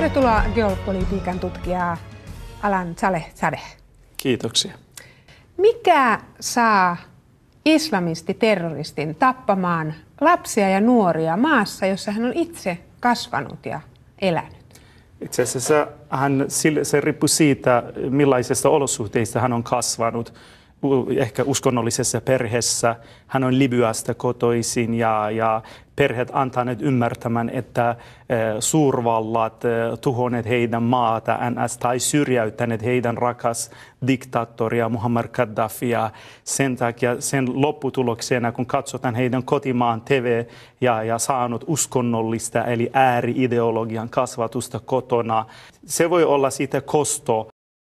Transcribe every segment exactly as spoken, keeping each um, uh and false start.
Tervetuloa geopolitiikan tutkija Alan Saleh Zadeh. Kiitoksia. Mikä saa islamistiterroristin tappamaan lapsia ja nuoria maassa, jossa hän on itse kasvanut ja elänyt? Itse asiassa hän, se riippuu siitä, millaisista olosuhteista hän on kasvanut. Ehkä uskonnollisessa perheessä. Hän on Libyasta kotoisin ja, ja perheet antaneet ymmärtämään, että suurvallat tuhonneet heidän maata ns. Tai syrjäyttäneet heidän rakas diktaattoria Muammar Gaddafia. Sen takia sen lopputuloksena, kun katsotaan heidän kotimaan T V ja, ja saanut uskonnollista eli ääri-ideologian kasvatusta kotona, se voi olla siitä kosto.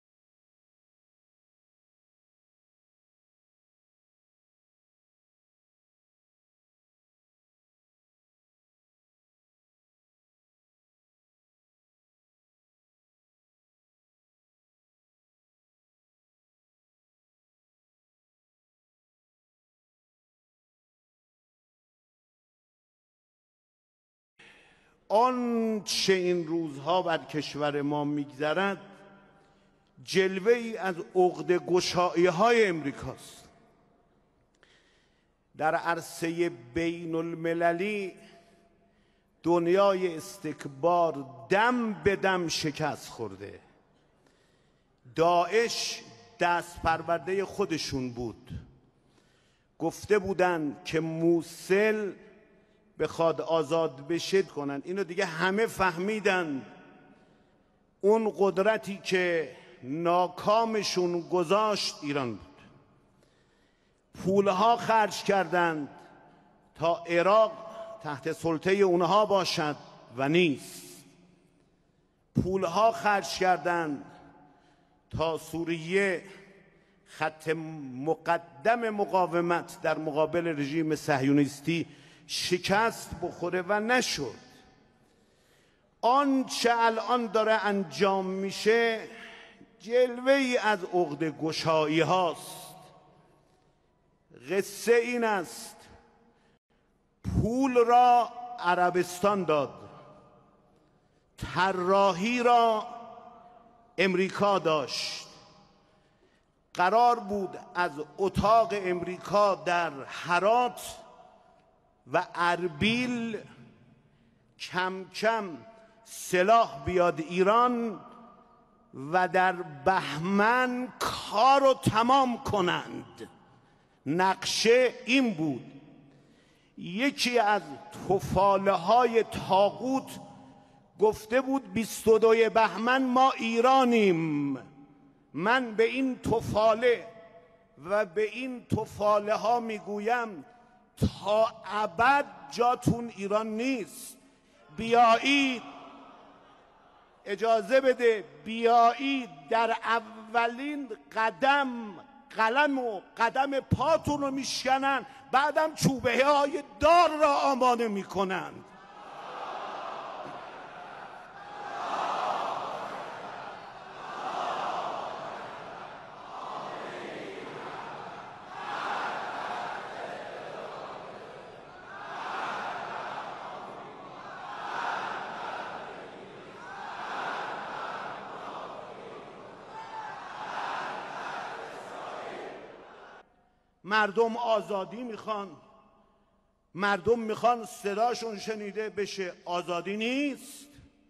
آنچه این روزها بر کشور ما میگذرد جلوه‌ای از عقده گشایی‌های امریکاست. در عرصه بین المللی دنیای استکبار دم به دم شکست خورده. داعش دست پرورده خودشون بود. گفته بودن که موصل بخواد آزاد بشه کنن. اینو دیگه همه فهمیدن. اون قدرتی که ناکامشون گذاشت ایران بود. پولها خرج کردند تا عراق تحت سلطه اونها باشد و نیست. پولها خرج کردند تا سوریه خط مقدم مقاومت در مقابل رژیم صهیونیستی شکست بخوره و نشد. آنچه الان داره انجام میشه جلوه‌ای از عقده گشایی هاست. قصه این است پول را عربستان داد، طراحی را امریکا داشت. قرار بود از اتاق امریکا در هرات و اربیل کم کم سلاح بیاد ایران و در بهمن کار رو تمام کنند. نقشه این بود. یکی از تفاله های طاغوت گفته بود بیست و دوی بهمن ما ایرانیم. من به این تفاله و به این تفاله ها میگویم تا ابد جاتون ایران نیست. بیایید اجازه بده بیایید در اولین قدم قلم و قدم پاتون رو میشکنن، بعدم چوبه های دار را آماده میکنند. مردم آزادی میخوان، مردم میخوان صداشون شنیده بشه. آزادی نیست،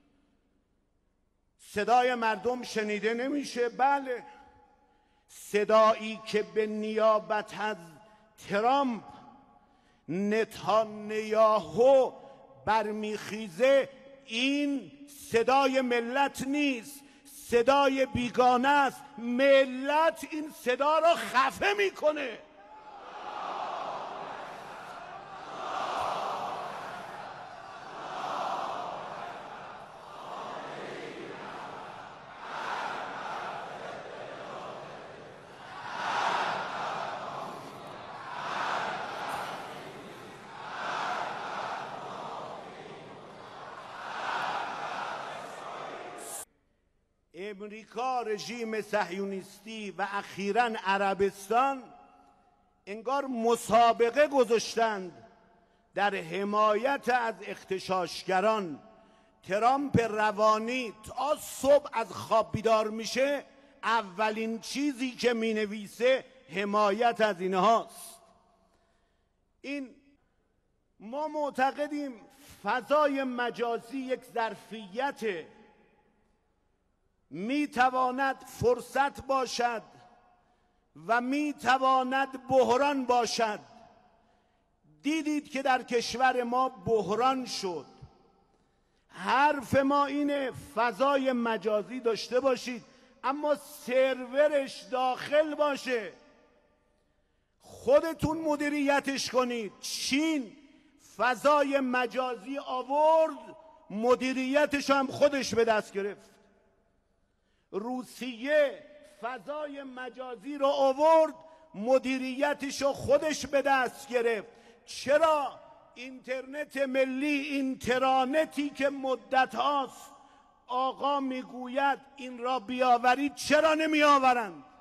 صدای مردم شنیده نمیشه. بله، صدایی که به نیابت از ترامپ نتانیاهو برمیخیزه این صدای ملت نیست، صدای بیگانه است. ملت این صدا را خفه میکنه. امریکا، رژیم صهیونیستی و اخیراً عربستان انگار مسابقه گذاشتند در حمایت از اغتشاشگران، ترامپ روانی تا صبح از خواب بیدار میشه، اولین چیزی که مینویسه حمایت از اینهاست. این ما معتقدیم فضای مجازی یک ظرفیت میتواند فرصت باشد و میتواند بحران باشد. دیدید که در کشور ما بحران شد. حرف ما اینه فضای مجازی داشته باشید، اما سرورش داخل باشه، خودتون مدیریتش کنید. چین فضای مجازی آورد، مدیریتش هم خودش به دست گرفت. روسیه فضای مجازی رو آورد، مدیریتش رو خودش به دست گرفت. چرا اینترنت ملی، اینترنتی که مدت هاست آقا میگوید این را بیاورید، چرا نمی آورند؟